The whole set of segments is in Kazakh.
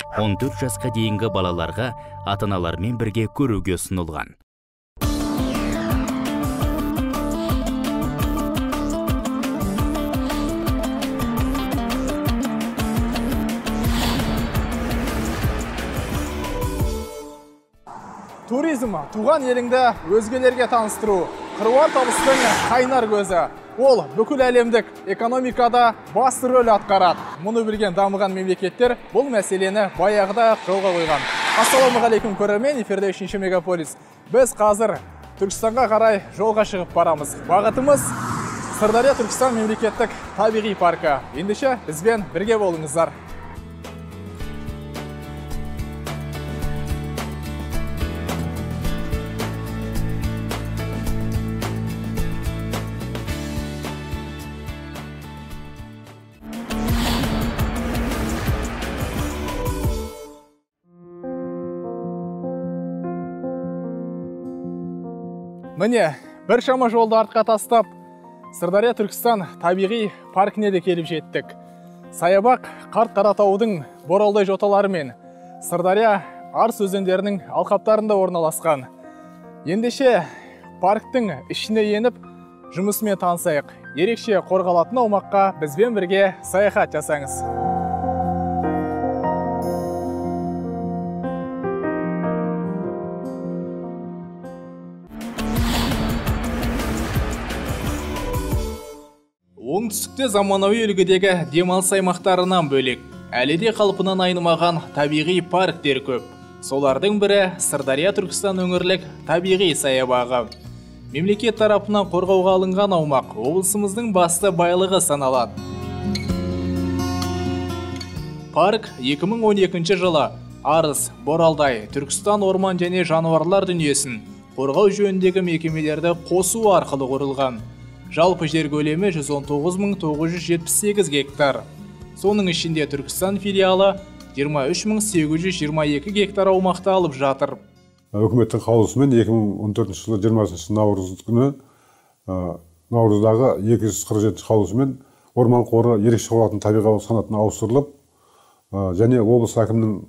14 жасқа дейінгі балаларға ата-аналармен бірге көруге ұсынылған. Туризм туған еліңді өзгелерге таныстыру, қыруар табыстың қайнар көзі. Ол бүкіл әлемдік экономикада басты рөл атқарады. Мұны білген дамыған мемлекеттер бұл мәселені баяғыда жолға қойған. Ассалаумағалейкум көрермен, эфирде 3-ші мегаполис. Біз қазір Түркістанға қарай жолға шығып барамыз. Бағытымыз Сырдария Түркістан мемлекеттік табиғи паркі. Ендеше бізбен бірге болыңыздар. Міне, бір шама жолды артқа тастап, Сырдария Түркістан табиғи паркіне де келіп жеттік. Саябақ Қарт Қаратаудың боралдай жоталары мен Сырдария Арыс өзендерінің алқаптарында орналасқан. Ендеше парктың ішіне еніп, жұмысымен танысайық. Ерекше қорғалатын аумаққа бізбен бірге саяхат жасаңыз. Оңтүстікте заманауи үлгідегі демалыс аймақтарынан бөлек, әлі де қалпынан айнымаған табиғи парктер көп. Солардың бірі Сырдария Түркістан өңірлік табиғи саябағы. Мемлекет тарапынан қорғауға алынған аумақ облысымыздың басты байлығы саналады. Парк 2012 жылы Арыс, Боралдай, Түркістан орман және жануарлар дүниесін қорғау жөніндегі мекемелерді қосу арқылы құрылған. Жалпы жер көлемі 109.978 гектар. Соның ішінде Түркістан филиалы 23.822 гектар аумақты алып жатыр. Үкіметтің қаулысымен 2014 жылы 20 наурыз күні наурыздағы 247 қаулысымен орман қоры ерекше қорғалатын табиғи санатына ауыстырылып, және облыс әкімінің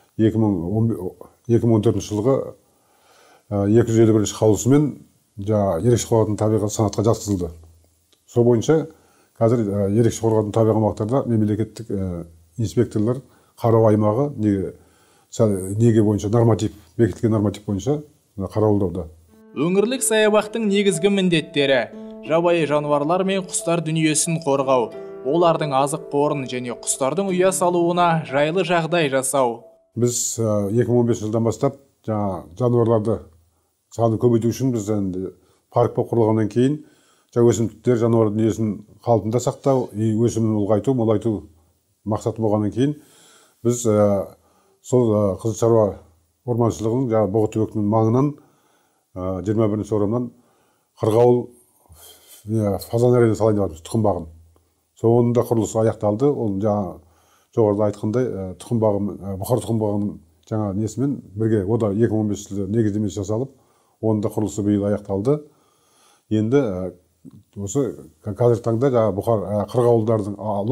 2014 жылғы 251 қаулысымен ерекше қорғалатын табиғи санатқа жатқызылды. Сол бойынша қазір ерекше қорғалатын табиғи аумақтарда мемлекеттік инспекторлар қарау аймағы неге бойынша бекітілген норматив бойынша қарауылдауда. Өңірлік саябақтың негізгі міндеттері жабайы жануарлар мен құстар дүниесін қорғау, олардың азық қорын және құстардың ұя салуына жайлы жағдай жасау. Біз 2015 жылдан бастап жануарларды саны көбейту үшін біз парк құрылғаннан кейін өсімдіктер жануар дүниесін қалпында сақтау, өсімін ұлғайту, молайту мақсаты болғаннан кейін біз сол Қызылшаруа орманшылығының Бұғы-Түбектің маңынан 21 орамнан қырғауыл фазан әрені салайын деп тұқым бағын. Соның да құрылысы аяқталды. Ол жоғарыда айтқандай бұқар тұқым бағының несімен бірге ода 2015 жылы негіздемесі жасалып, оның да құрылысы биыл аяқталды. Енді осы қазіргі таңда бұқар қырғауылдардың алу,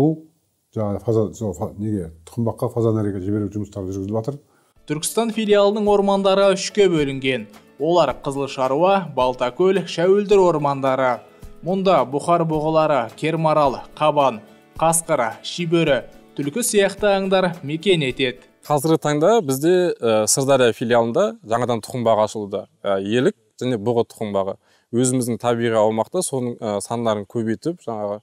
тұқымбаққа фазан әреге жіберу жұмыстары жүргізіліп жатыр. Түркістан филиалының ормандары үшке бөлінген. Олар Қызылшаруа, Балтакөл, Шәуілдір ормандары. Мұнда бұқар бұғылары, кермарал, қабан, қасқыр, шибөрі, түлкі сияқты аңдар мекен етеді. Қазіргі таңда бізде Сырдария филиалында жаңадан тұқымбағы ашылуда. Елік және бұғы тұқымбағы. Өзіміздің табиғи аумақта соның сандарын көбейтіп,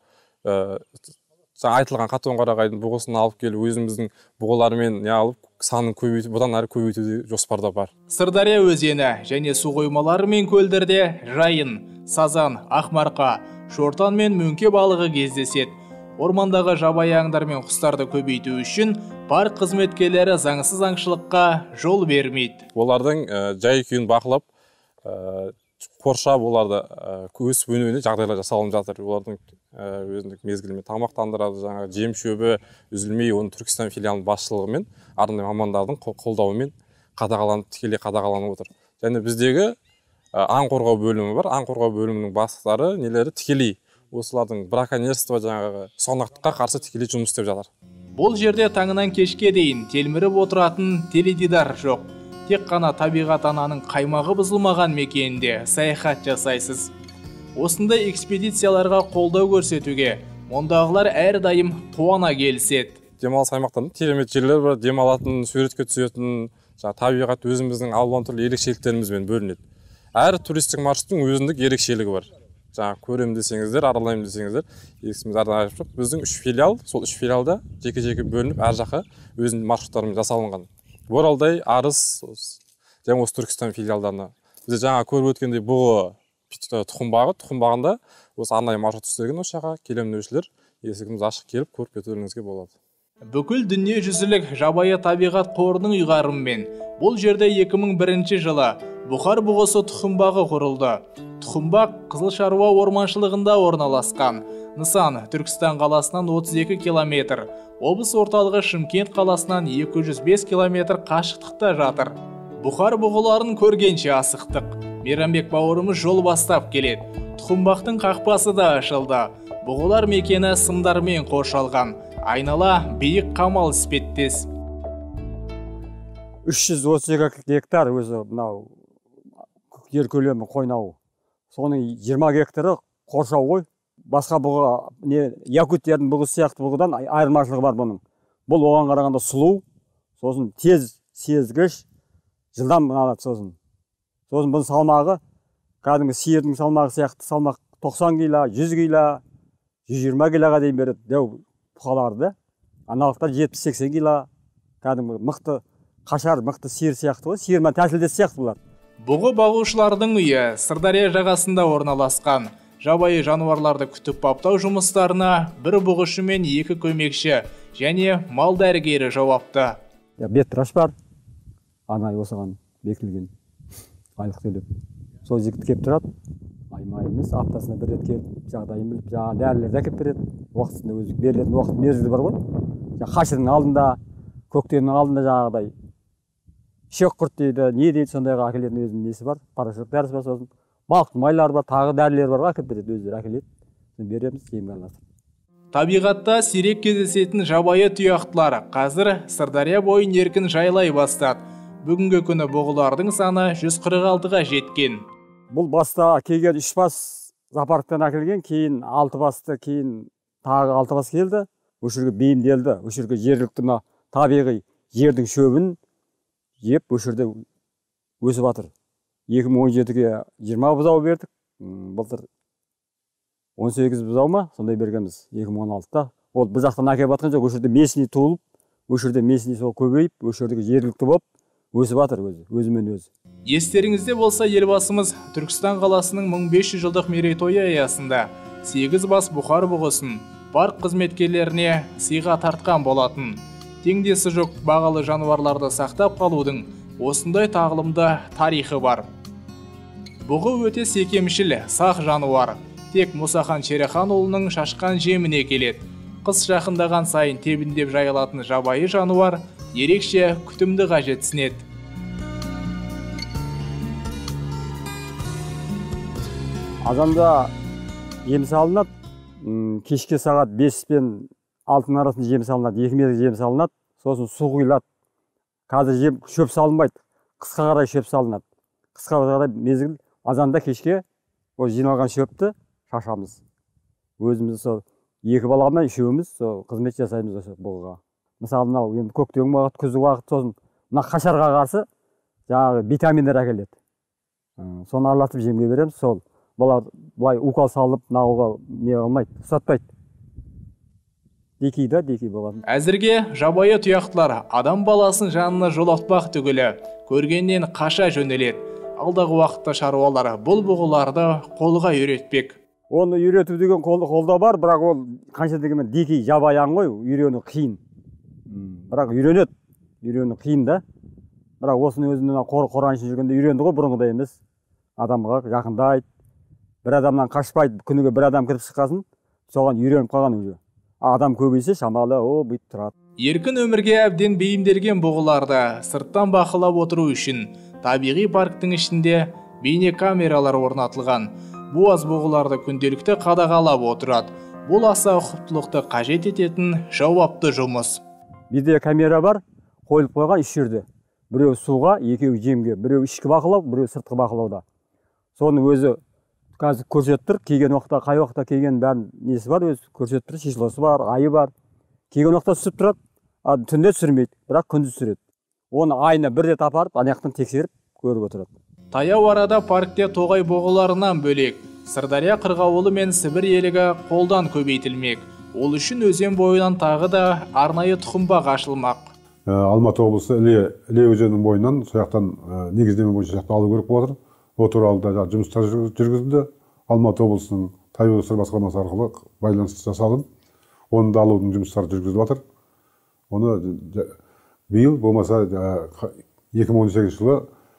айтылған қатонқарағайдың бұғысын алып келіп, өзіміздің бұғыларымен алып, санын көбейтіп, бұдан әрі көбейтуде жоспарда бар. Сырдария өзені және су қоймалары мен көлдерде жайын, сазан, ақмарқа, шортан мен мөңке балығы кездеседі. Ормандағы жабайы аңдар мен құстарды көбейту үшін парк қызметкерлері заңсыз аңшылыққа жол бермейді. Олардың жай күйін бақылап, қоршап оларды өсіп өнуіне жағдайлар жасалынып жатыр. Олардың өзіндік мезгілімен тамақтандырады, жем шөбі үзілмей, оны Түркістан филиалының басшылығымен, арнайы мамандардың қолдауымен тікелей қадағаланып отыр. Және біздегі аң қорғау бөлімі бар. Аң қорғау бөлімінің бастықтары тікелей осылардың браконьерство соғнақтыққа қарсы тікелей жұмыс істеп жатыр. Бұл жерде таңынан кешке дейін телміріп отыратын теледидар жоқ. Тек қана табиғат ананың қаймағы бұзылмаған мекенінде саяхат жасайсыз. Осындай экспедицияларға қолдау көрсетуге мұндағылар әрдайым қуана келіседі. Демалыс аймақтарында керемет жерлер бар, демалатын, суретке түсетін, табиғат өзіміздің алуан түрлі ерекшеліктерімізбен бөлінеді. Әр туристік маршруттың өзіндік ерекшелігі бар. Көрем десеңіздер, аралаймын десеңіздер, есіміз арнайы жоқ. Біздің 3 филиал, сол 3 филиалда жеке-жеке бөлініп, әр жаққа өзінің маршруттарымен жасалынған. Боралдай, Арыс, және осы Түркістан филиалдарына. Біз жаңа көріп өткендей бұғы тұқымбағында осы арнайы маршрут істелген, осы жаққа келемдеушілер есігіміз ашық келіп көріп кетулеріңізге болады. Бүкіл дүниежүзілік жабайы табиғат қорының ұйғарымымен бұл жерде 2001 жылы Бұхар бұғысы тұқымбағы құрылды. Тұқымбақ Қызылшаруа орманшылығында орналасқан. Нысан Түркістан қаласынан 32 километр, облыс орталығы Шымкент қаласынан 205 километр қашықтықта жатыр. Бұхар бұғыларын көргенше асықтық. Мейрамбек бауырымыз жол бастап келеді. Тұқымбақтың қақпасы да ашылды. Бұғылар мекені сымдармен қоршалған. Айнала биік қамал іспеттес. 332 гектар өзі мынау жер көлемі қойнауы. Соның 20 гектары қоршау ғой. Басқа бұғы, якуттердің бұғы сияқты бұғыдан айырмашылығы бар бұның. Бұл оған қарағанда сұлу, сосын тез сезгіш, жылдам алады сосын. Сосын бұның салмағы, кәдімгі сиырдың салмағы сияқты салмақ 90 кило, 100 кило, 120 килоға дейін береді. Дәу бұқаларды. Аналықтар 70-80 кило, кәдімгі мықты қашар, мықты сиыр сияқты ғой. Сиырмен тәсілдес сияқты бұлар. Бұғы бағушылардың үйі Сырдария жағасында орналасқан. Жабайы жануарларды күтіп баптау жұмыстарына бір бұғышы мен 2 көмекші және мал дәрігері жауапты. Беттіраш бар, арнайы осыған бекілген айлық төлеп. Сол жігіт кеп тұрады, аймай емес, аптасына бір рет келіп, жағдайын біліп, жаңа дәрілерді әкеп береді. Уақытысында өзі берілетін уақыт мезгілі бар ғой. Қашырдың алдында, көктемнің алдында жаңағыдай шөк құрт дейді, не дейді, сондайға әкелетін өзінің несі бар, парашют дәрісі бар, сосын балықтың майлары бар, тағы дәрілер бар, әкеп береді, өздері әкеледі. Береміз, емге араластырып. Табиғатта сирек кездесетін жабайы тұяқтылар қазір Сырдария бойын еркін жайлай бастады. Бүгінгі күні бұғылардың саны 146-ға жеткен. Бұл баста келген 3 бас зоопарктан әкелген, кейін 6 басты, кейін тағы 6 бас келді. Өшірге бейімделді, өшірге жергілікті табиғи жердің шөбін еп, өшірде өсіп жатыр. 2017-ге 20 бұзау бердік, былтыр 18 бұзау ма, сондай бергенбіз 2016-та. Ол біз жақтан әкеп жатқан жоқ, өшірде месіне туылып, өшірде месіне сол көбейіп, өшірдегі жергілікті болып, өсіп жатыр өзімен өзі. Естеріңізде болса, елбасымыз Түркістан қаласының 1500 жылдық мерейтойы аясында 8 бас бұқар бұғысын парк қызметкерлеріне сыйға тартқан болатын. Теңдесі жоқ бағалы жануарларды сақтап қалудың осындай тағылымды тарихы бар. Бұғы өте секемшіл, сақ жануар. Тек Мұсахан Шереханұлының шашқан жеміне келеді. Қыс жақындаған сайын тебіндеп жайылатын жабайы жануар ерекше күтімді қажетсінеді. Азанда ем салынады, кешке сағат 5 пен 6 арасында жем салынады, 2 мезгіл жем салынады, сосын су құйылады. Қазір шөп салынбайды, қысқа қарай шөп салынады. Қысқа қарай мезгіл азанда кешке ол жиналған шөпті шашамыз. Өзіміз сол 2 баламен үшеуміз қызмет жасаймыз осы бұғыға. Мысалы, мынау енді көктем уақыт, күз уақыт, сосын мына қашарға қарсы жаңағы витаминдер әкеледі. Соны аралатып жемге береміз, сол бұлай укол салып, науға не olmayды, ұстатпайды. Дикий болатын. Әзірге жабайы тұяқтылар адам баласын жанына жолатпақ түгілі көргеннен қаша жөнеледі. Алдағы уақытта шаруалары бұл бұғыларды қолға үйретпек. Оны үйрету деген қолда бар, бірақ ол қанша дегенмен дикий жабайы ғой, үйрену қиын. Бірақ үйрену қиын да. Бірақ осыны өзінің қорғаншын жүргенде үйренді ғой, бұрынғыдай емес. Адамға жақындайды. Бір адамнан қашпайды, күніге бір адам кіріп шыққасын, соған үйреніп қалған өзі. Адам көбейсе шамалы, бүйтіп тұрады. Еркін өмірге әбден бейімделген бұғыларды сырттан бақылап отыру үшін табиғи парктың ішінде бейне камералар орнатылған. Буаз бұғыларды күнделікті қадағалап отырады. бұл аса ұқыптылықты қажет ететін жауапты жұмыс. Бізде камера бар, қойылып қойған үш жерде. Біреу суға, екеуі жемге, біреу ішкі бақылау, біреу сыртқы бақылауда. Соны өзі қазір көрсетіп тұр, келген уақытта, қай уақытта келген бәрін несі бар, өзі көрсетіп тұр, шешілосы бар, айы бар. Келген уақытта түсіп тұрады, түнде түсірмейді, бірақ күндіз түсіреді. Оны айына бір рет апарып, анаяқтан тексеріп көріп отырады. Таяу арада паркте тоғай боғыларынан бөлек Сырдария қырғауылы мен Сібір елігі қолдан көбейтілмек. Ол үшін өзен бойынан тағы да арнайы тұқымбақ ашылмақ. Алматы облысы Іле өзенінің бойынан сояқтан негіздеме бойынша сояқты алу керек болып отыр. Ол туралы да жұмыстар жүргізілді. Алматы облысының табиғи сыр басқармасы арқылы байланыс жасалып, оны да алудың жұмыстары жүргізіліп жатыр. Оны биыл болмаса 2018 жылы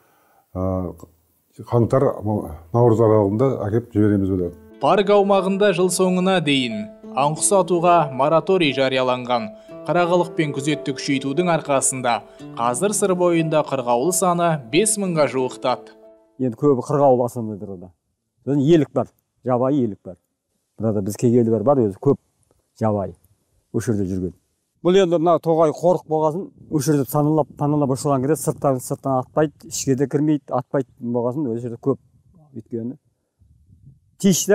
қаңтар наурыз аралығында әкеп жібереміз деп. Парк аумағында жыл соңына дейін аң құс атуға мораторий жарияланған. Қырағылық пен күзетті күшейтудің арқасында қазір сыр бойында қырғауыл саны 5000-ға жуықтады. Енді көбі қырғауыл асылында тұрады. Елік бар, жабайы елік бар. Burada біз кегелі бар өзі көп жабайы осы жерде жүрген. Бұл енді мына тоғай қорық болғасын, осы жерде паналап ұшырған кезде сырттан атпайды, ішке де кірмейді, атпайды болғасын, осы жерде көп өйткені. Тиш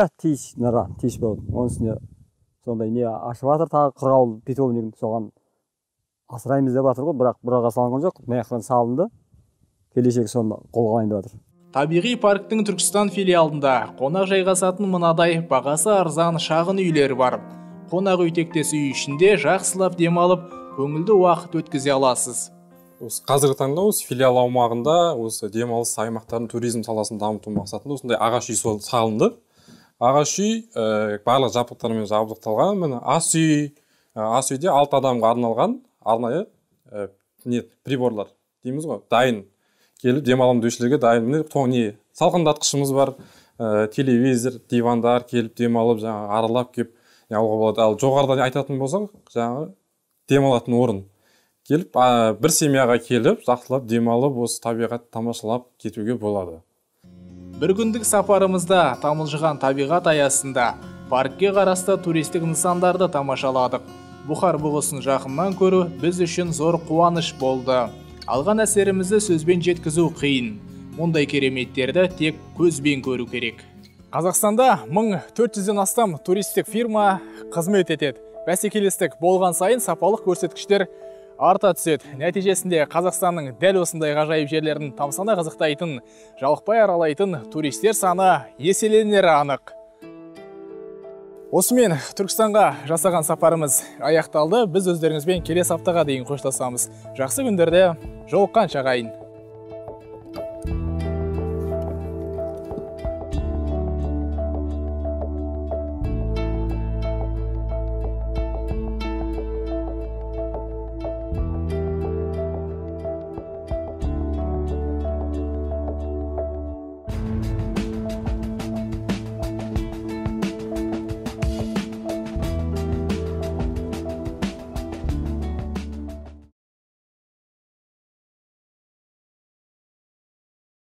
болды. Оның үстіне сондай не ашып жатыр, тағы қырғауыл питомнигін соған асыраймыз деп жатыр ғой, бірақ бұраға салынған жоқ, маяқтан салынды. Келешек соны қолға алайын деп жатыр. Табиғи парктың Түркістан филиалында қонақ жайғасатын мынадай бағасы арзан шағын үйлер бар. Қонақ үй тектес үй ішінде жақсылап демалып, көңілді уақыт өткізе аласыз. Қазіргі таңда осы филиал аумағында осы демалыс аймақтарын туризм саласын дамыту мақсатында осындай ағаш үй салынды. Ағаш үй барлық жабдықтармен жабдықталған. Міне ас үйде 6 адамға арналған арнайы приборлар дейміз ғой, дайын. Келіп демалым деушілерге дайын. Міне салқындатқышымыз бар, телевизор, дивандар келіп демалып, аралап кеп алуға болады. Ал жоғарыдан айтатын болсақ, демалатын орын. Келіп, бір семьяға келіп, жақсылап демалып, осы табиғат тамашалап кетуге болады. Бір күндік сапарымызда тамылжыған табиғат аясында паркке қарасты туристік нысандарды тамашаладық. Бұхар бұғысын жақыннан көру біз үшін зор қуаныш болды. Алған әсерімізді сөзбен жеткізу қиын. Мұндай кереметтерді тек көзбен көру керек. Қазақстанда 1400-ден астам туристік фирма қызмет етеді. Бәсекелестік болған сайын сапалық көрсеткіштер арта түседі. Нәтижесінде Қазақстанның дәл осындай ғажайып жерлерін тамсана қызықтайтын, жалықпай аралайтын туристер саны еселенері анық. Осымен Түркістанға жасаған сапарымыз аяқталды. Біз өздеріңізбен келесі аптаға дейін қоштасамыз. Жақсы күндерде жолыққанша ағайын.